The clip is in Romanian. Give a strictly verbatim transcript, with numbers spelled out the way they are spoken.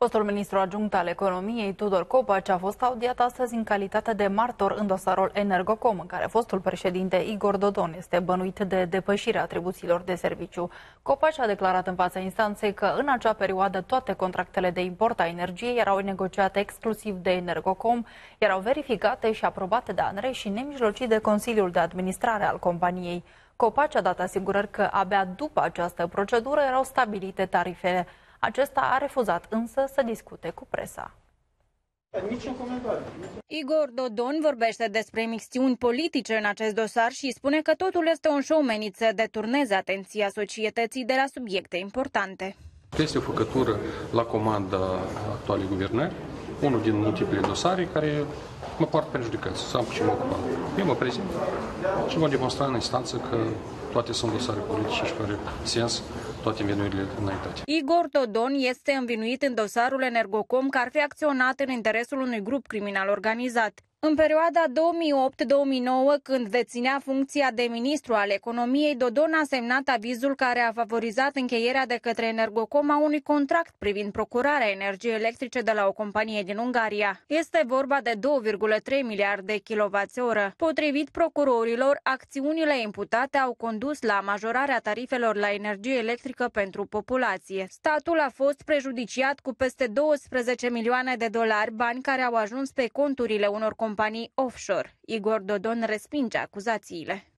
Fostul ministru adjunct al economiei, Tudor Kopaci, a fost audiat astăzi în calitate de martor în dosarul Energocom, în care fostul președinte Igor Dodon este bănuit de depășirea atribuțiilor de serviciu. Kopaci a declarat în fața instanței că în acea perioadă toate contractele de import a energiei erau negociate exclusiv de Energocom, erau verificate și aprobate de ANRE și nemijlocit de Consiliul de Administrare al companiei. Kopaci a dat asigurări că abia după această procedură erau stabilite tarifele. Acesta a refuzat însă să discute cu presa. Igor Dodon vorbește despre mixtiuni politice în acest dosar și spune că totul este un show menit să deturneze atenția societății de la subiecte importante. Este o făcătură la comanda actualei guvernări, unul din multiple dosare care mă poartă prejudecăți, să am cu ce mă ocupam. Eu mă prezint și mă demonstra în instanță că toate sunt dosare politice și fără sens toate învinuirile înaintate. Igor Dodon este învinuit în dosarul Energocom că ar fi acționat în interesul unui grup criminal organizat. În perioada două mii opt două mii nouă, când deținea funcția de ministru al economiei, Dodon a semnat avizul care a favorizat încheierea de către Energocom a unui contract privind procurarea energiei electrice de la o companie din Ungaria. Este vorba de două virgulă trei miliarde de kilowați-oră. Potrivit procurorilor, acțiunile imputate au condus la majorarea tarifelor la energie electrică pentru populație. Statul a fost prejudiciat cu peste douăsprezece milioane de dolari, bani care au ajuns pe conturile unor companii companii offshore. Igor Dodon respinge acuzațiile.